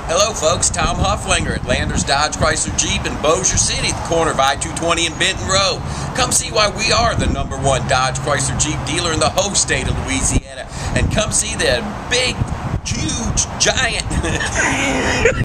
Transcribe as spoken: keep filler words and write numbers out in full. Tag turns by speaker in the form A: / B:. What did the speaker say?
A: Hello folks, Tom Hufflinger at Landers Dodge Chrysler Jeep in Bossier City at the corner of I two twenty and Benton Road. Come see why we are the number one Dodge Chrysler Jeep dealer in the whole state of Louisiana. And come see the big, huge, giant